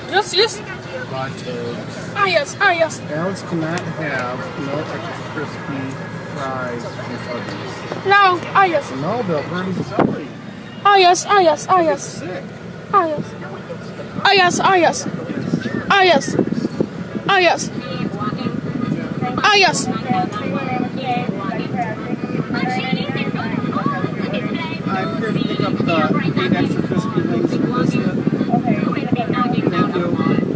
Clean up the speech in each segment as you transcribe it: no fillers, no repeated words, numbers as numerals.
Yes, yes. Hot dogs. Ah, yes, ah, yes. Alex cannot have no extra crispy fries from Tubby's. No, ah, yes. No, they'll hurt his belly. Ah, yes, ah, yes, ah, yes. Sick. Ah, yes. Ah, yes, ah, yes. Ah, yes. Ah, yes. Ah, yes. I'm here to pick up the 8 extra crispy wings from Elizabeth. Thank you.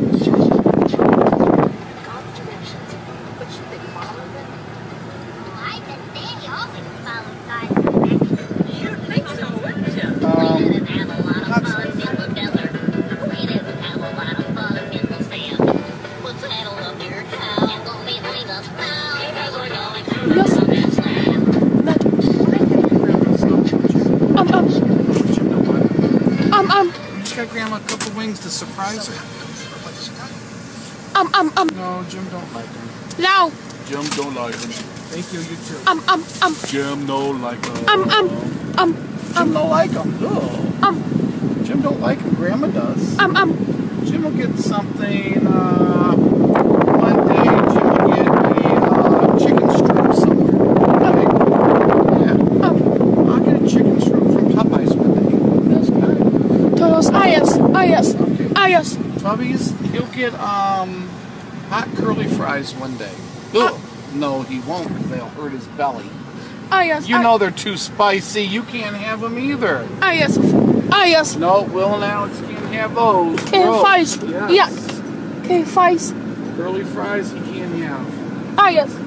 Got Grandma a couple wings to surprise her. No, Jim don't like them. No. Jim don't like them. Thank you, you too. Jim don't like them. Jim don't like them. Ugh. Jim don't like them. Grandma does. Jim will get something. One day Jim will get a chicken strip somewhere. Yeah. I'll get a chicken strip from Popeyes one day. That's good. Todos. Ah, yes. Ah, yes. Okay. Ah, yes. Tubby's, he'll get hot curly fries one day. Ugh. No, he won't, because they'll hurt his belly. Ah, yes. You know they're too spicy. You can't have them either. Ah, yes. Ah, yes. No, Will and Alex can't have those. And fries. Yes. Yeah. Okay, fries. Curly fries he can't have. Ah, yes.